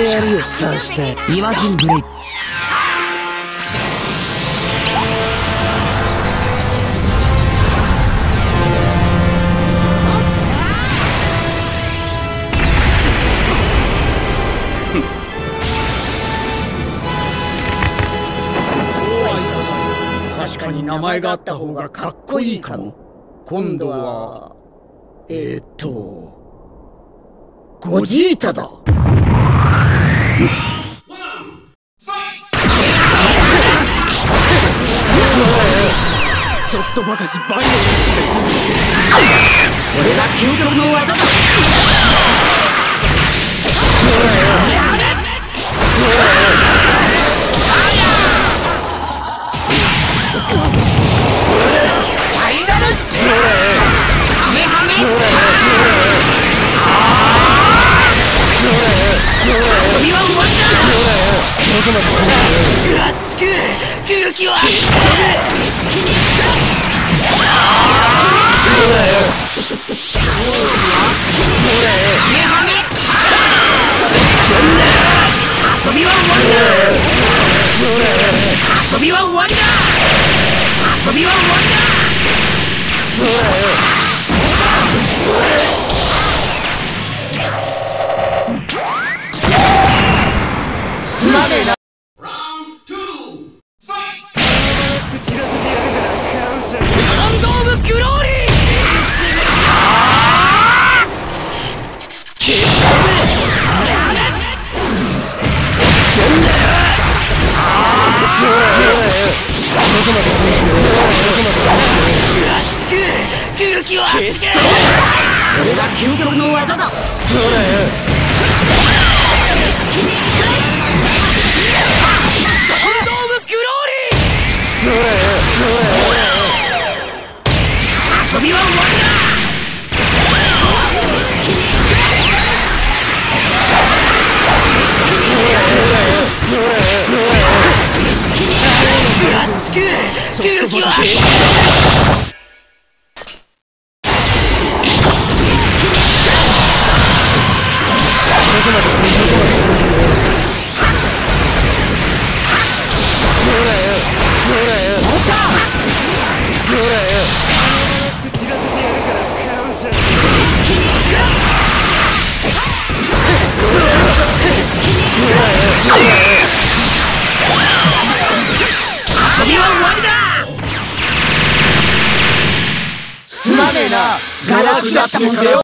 やるよ。さしてイマジンブレイク。 確かに名前があった方がかっこいいかも。今度はゴジータだ。ちょっとばかしバイオレンス。これが究極の技だ。すまねえな。これが究極の技だ。遊びは終わりだ。すまねえな。ガラクだったもんだよ。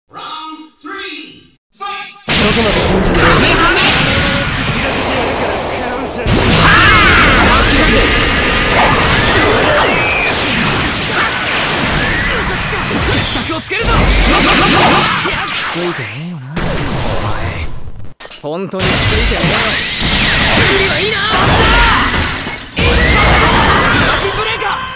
つけるぞ。ついてねえよな。本当についてねえ。準備はいいな。ブレーカー。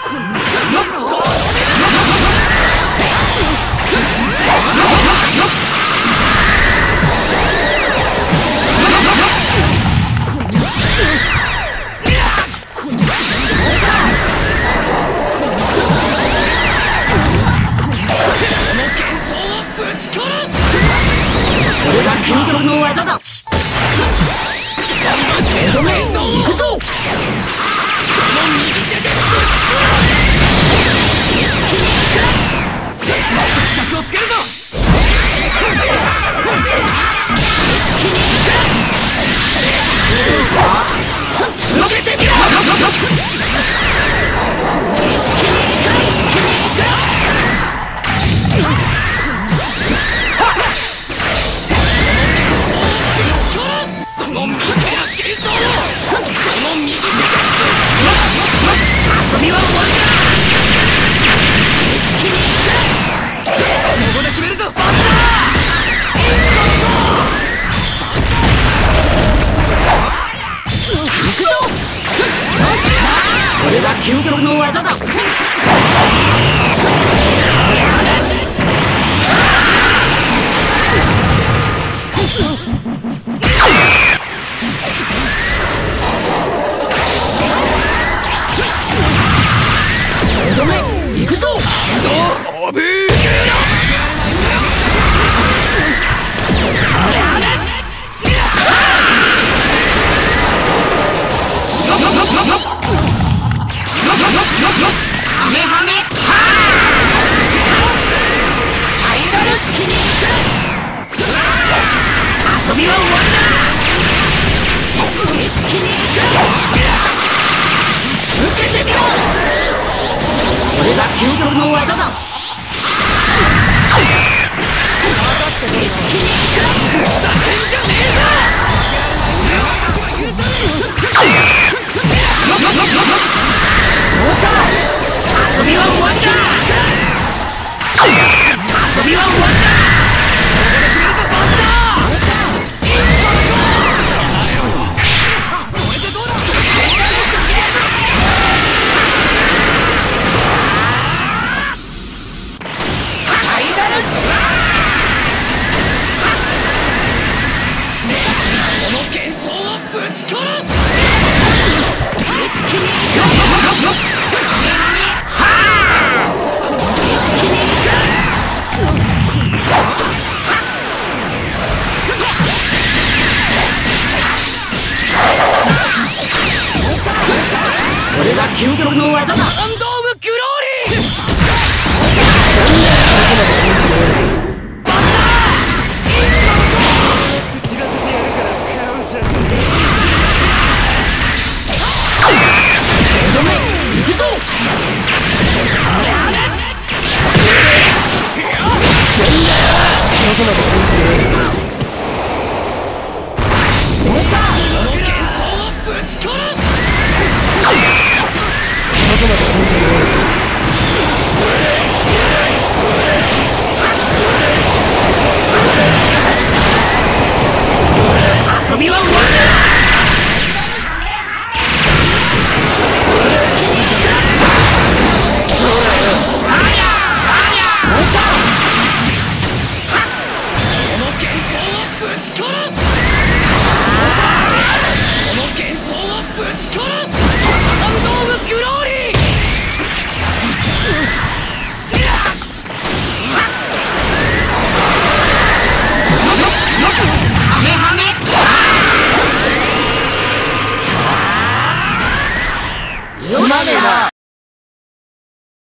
これが究極の技だ。止め、行くぞ。着をつけるぞ。伸びてみろ。これが究極の技だ。止め、行くぞ。おべえ。 これが究極の技だ。遊びは終わりだ。遊びは終わりだ。これが究極の技だ。アンドーム・グローリー。行くぞ。遊びは終わりだ。この幻想をぶち殺す。